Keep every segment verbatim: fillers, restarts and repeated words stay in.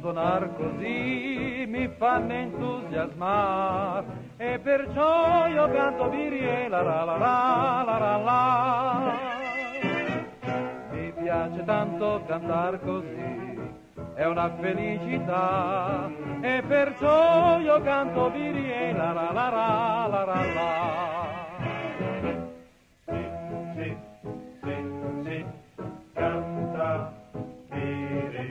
suonar così mi fanno entusiasmar e perciò io canto Birrie la la la la la la la. Mi piace tanto cantar così, è una felicità e perciò io canto Birrie la la la la la la la. Sì, sì, sì, canta Birrie.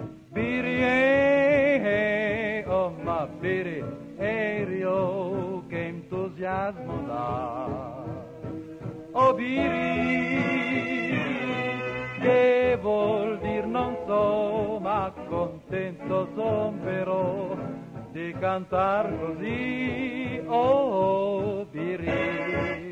Birrie, oh ma Birrie, Rio, che entusiasmo dà. Oh Birrie, che vuol dir non so, ma contento son però di cantar così, oh Birrie.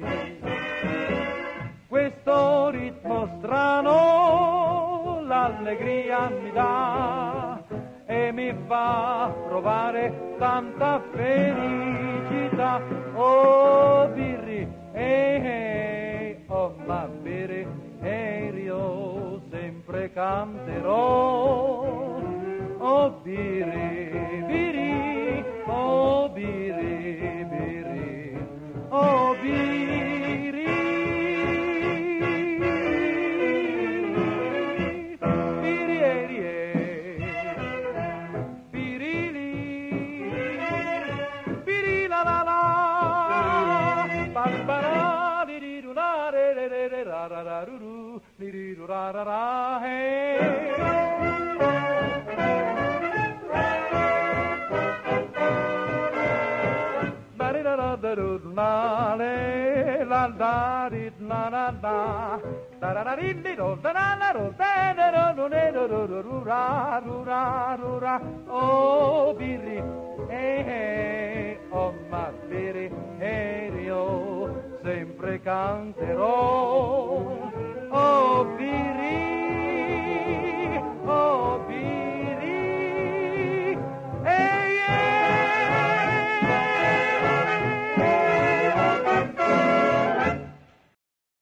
Questo ritmo strano l'allegria mi dà e mi fa provare tanta felicità, oh Birrie, eh, eh, oh ma Birrie, eh, io sempre canterò, oh Birrie, Birrie, oh Birrie, Birrie, oh Birrie. Oh Birrie, eh, eh, oh ma Birrie, eh, io sempre canterò.